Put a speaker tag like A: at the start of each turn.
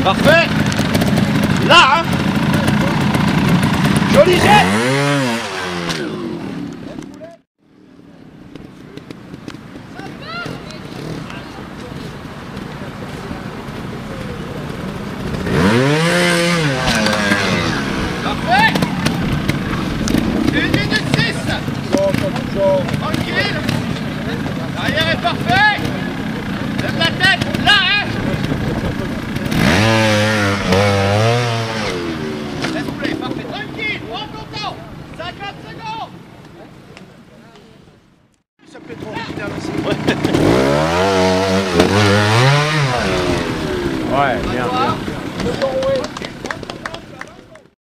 A: Parfait. Là, hein. Joli jet. Parfait. 1 minute 6. Tranquille. L'arrière est parfait. Lève la tête. Là, hein. Laisse rouler, parfait. Tranquille. Prends ton temps. 50 secondes. Ça peut être original aussi. Ouais, bien.